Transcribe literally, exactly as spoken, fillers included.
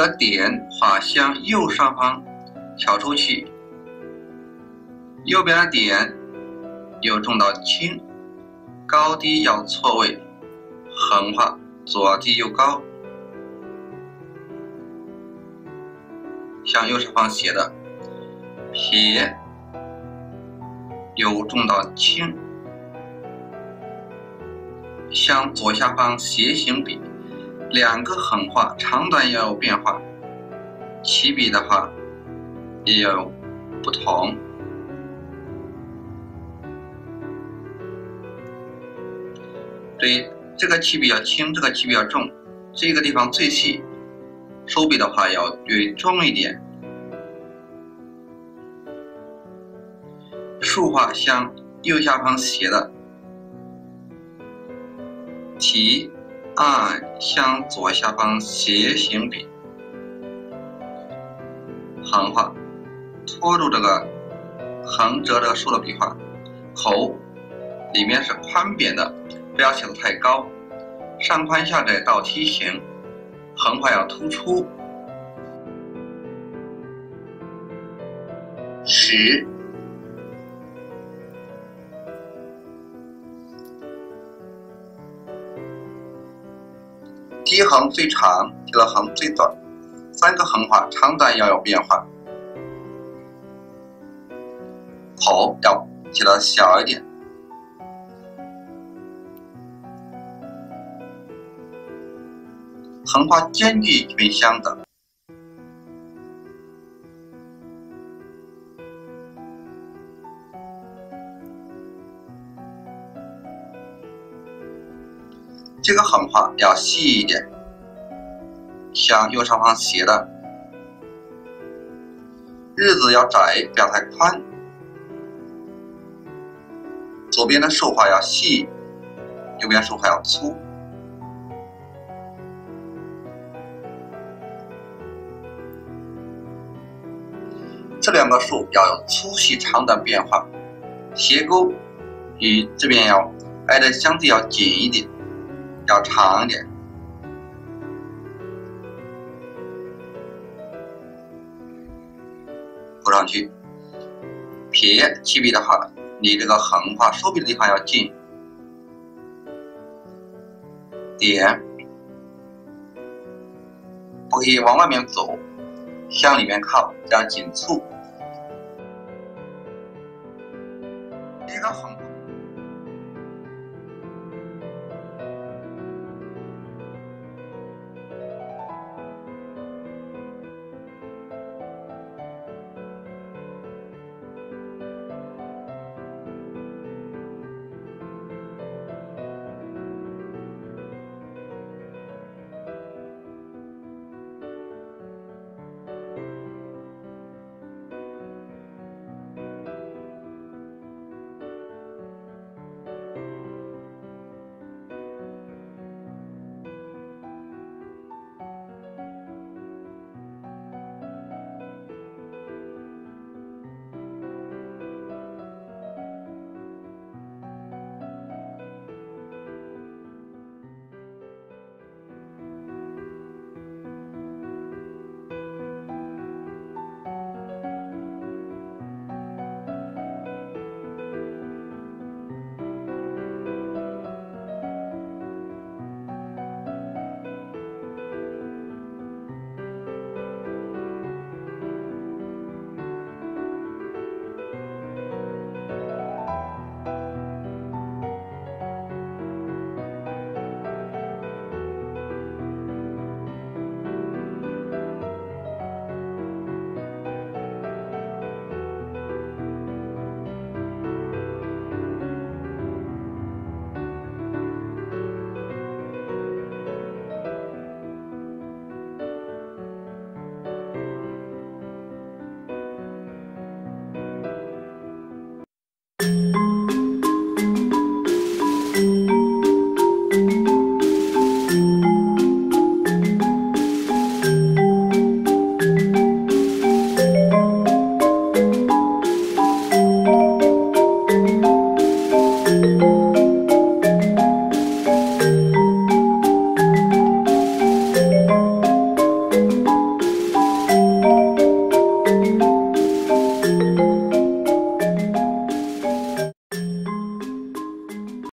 个点画向右上方挑出去，右边的点由重到轻，高低要错位，横画左低右高，向右上方斜的撇由重到轻，向左下方斜行笔，两个横画长短要有变化，起笔的话也要有不同。对，这个起笔要轻，这个起笔要重，这个地方最细，收笔的话要略重一点。竖画向右下方斜的提按向左下方斜行笔，横画拖住这个横折这个竖的笔画，口里面是宽扁的，不要写得太高，上宽下窄倒梯形，横画要突出。十，第一横最长，第二横最短，三个横画长短要有变化，口要写得小一点，横画间距基本相等。这个横画要细一点，向右上方斜的，日字要窄，不要太宽。左边的竖画要细，右边竖画要粗。这两个竖要有粗细长短变化，斜钩与这边要挨得相对要紧一点，要长一点。勾上去。撇起笔的话，离这个横画收笔的地方要近。点不可以往外面走，向里面靠，这样紧促。一个横画